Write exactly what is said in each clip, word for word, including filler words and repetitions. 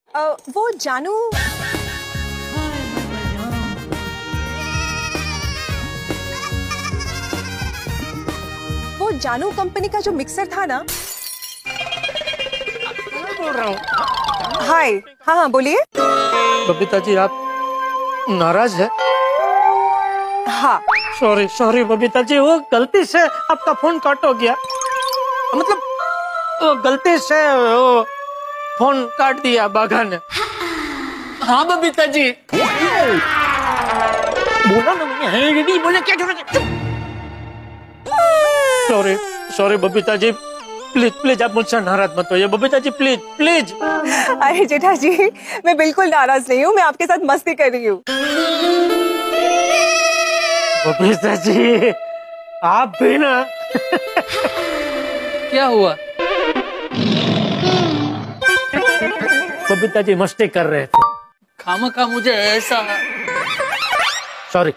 अ, वो जानू। वो जानू कंपनी का जो मिक्सर था ना। बोल रहा हूँ। हाय। हाँ हाँ बोलिए। बबीता जी आप नाराज है? हाँ। सॉरी सॉरी बबीता जी, वो गलती से आपका फोन कट हो गया, मतलब वो गलती से वो फोन काट दिया बाघा ने। हाँ बबीता जी। बोला ना मैंने, है ये नहीं बोले, क्या जरूरत है? Sorry sorry Babita ji, please please आप मुझसे नाराज मत होइए बबीता जी, प्लीज प्लीज। अरे जेठा जी, मैं बिल्कुल नाराज नहीं हूँ, मैं आपके साथ मस्ती कर रही हूँ। बबीता जी आप भी ना। क्या हुआ? बबीता जी मस्ती कर रहे थे। खामखा मुझे ऐसा। सॉरी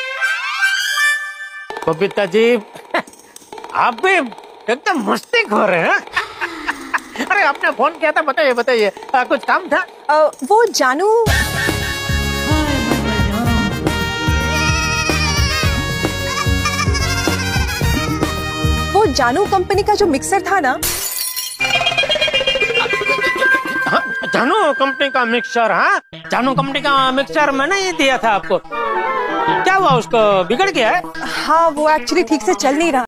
बबीता जी, आप भी एकदम मस्ती खो रहे हैं। अरे आपने फोन किया था, बताइए बताइए, आ, कुछ काम था? अ, वो जानू। वो जानू कंपनी का जो मिक्सर था ना। हाँ, जानू कंपनी का मिक्सर? हाँ जानू कंपनी का मिक्सर मैंने ही दिया था आपको। क्या हुआ, उसको बिगड़ गया है? हाँ वो एक्चुअली ठीक से चल नहीं रहा।